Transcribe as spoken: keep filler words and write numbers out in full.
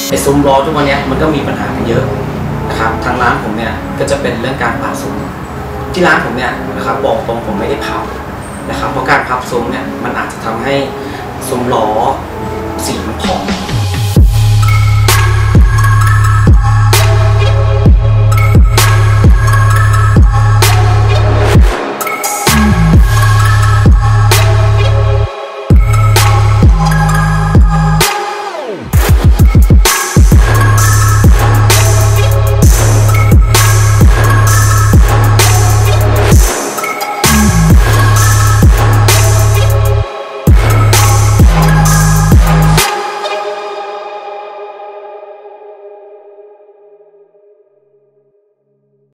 ไอ้ซุ้มล้อทุกวันนี้มันก็มีปัญหากันเยอะนะครับทางร้านผมเนี่ยก็จะเป็นเรื่องการผ่าซุ้มที่ร้านผมเนี่ยนะครับบอกตรงผมไม่ได้พับนะครับเพราะการพับซุ้มเนี่ยมันอาจจะทำให้ซุ้มล้อสีมันพอง